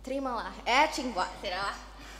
Terimalah, cingkwa, tidaklah.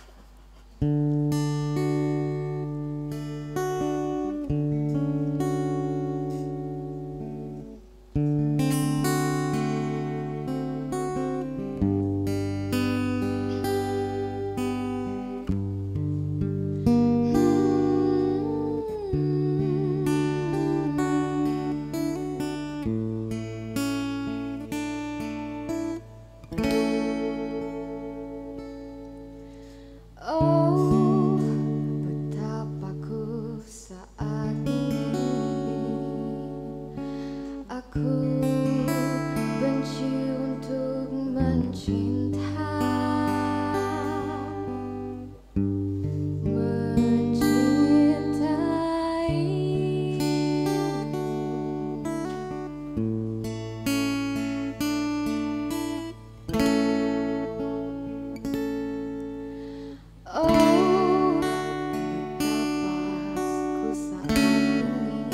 Aku benci untuk mencinta, mencintai. Oh, betapa ku saat ini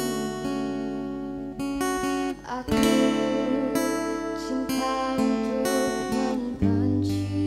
aku cinta untuk membenci.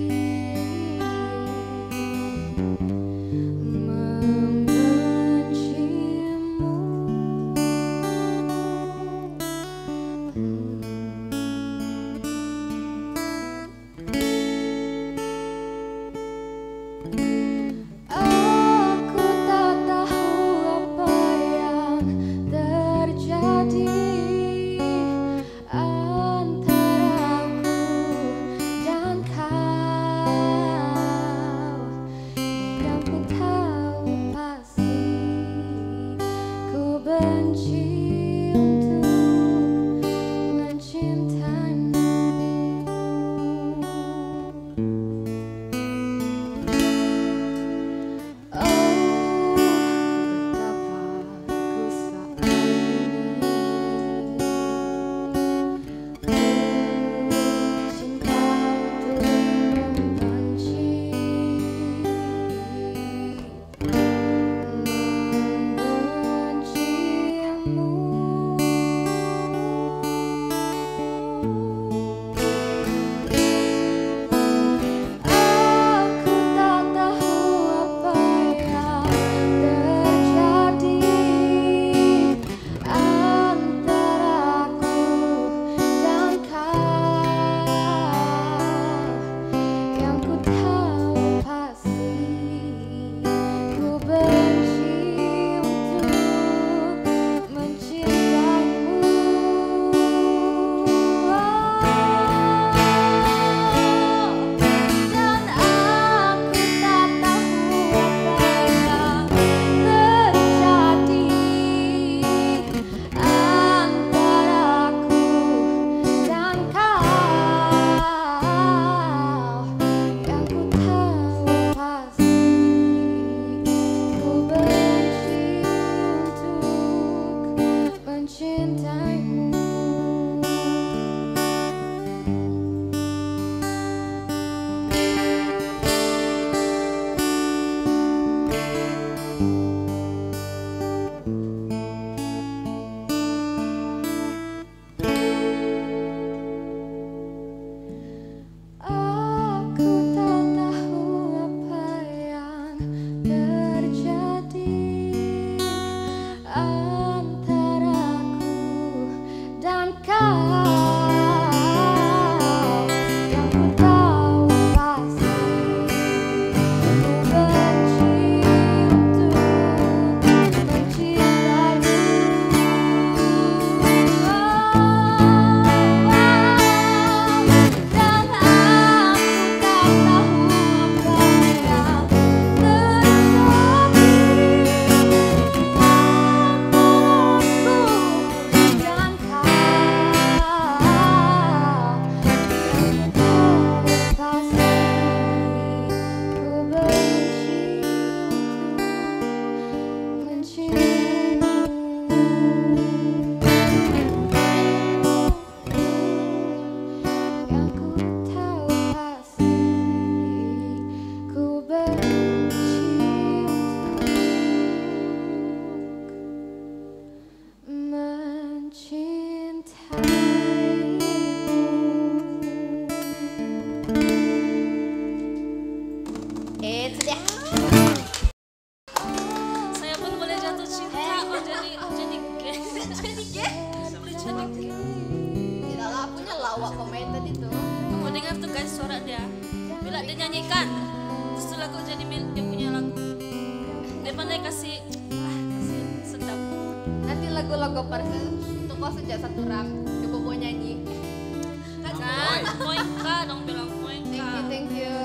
Gila dia nyanyikan. Terus tuh lagu jadi dia punya lagu. Dia pandai kasih sedap. Nanti lagu-lagu parcel untuk kau sejak satu ram coba mau nyanyi. Kan poin K dong bilang poin K. Thank you.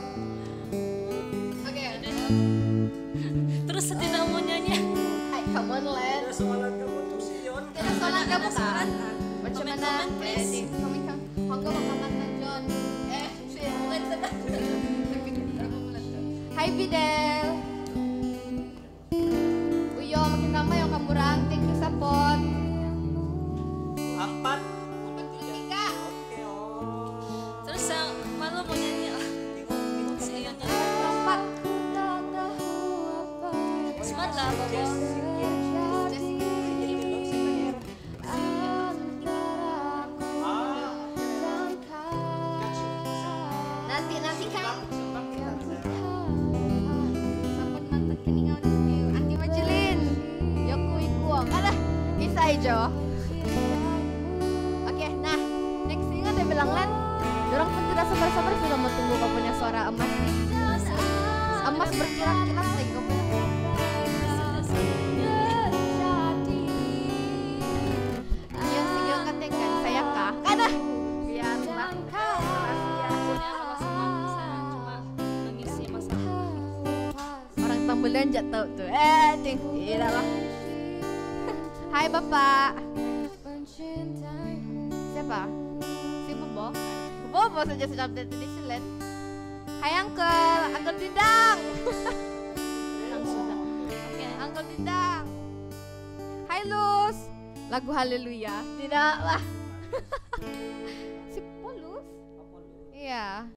Oke. Terus tidak mau nyanyi. Hai, come on Len. Ada soalan kamu tuh Sion. Ada soalan kamu Ada soalan. Macam mana? Comment, please. Kami Honggo makaman John. Bukan sedap. Hai Bidel. Uyo makin lama yang kamu ranting ke support. 4. 43. Oke, oh. Terus yang malu mau nyanyi lah. Si Ion nyanyi. 4. Semangat lah Bobo. Nanti kan support mantan keningan review Anti Majelin Yoku Ikuang ada Isa Ijo. Oke, nah next ingat dia bilang Len dorang pun tidak sabar-sabar sudah mau tunggu kau punya suara emas nih. Emas berkilat-kilat lagi kau punya. Yang single katakan saya kah ada biarlah Punya kalau semua bisa cuma mengisi masalah. orang tambulan jatuh tuh tidak lah. Hai Bapak. Siapa? Si Bobo. Bobo saja sudah update di Silen. Hai Uncle Didang. Sudah. Oke. Uncle Didang. Hai Luz. Lagu Haleluya. Tidak lah. Si Polus. Iya.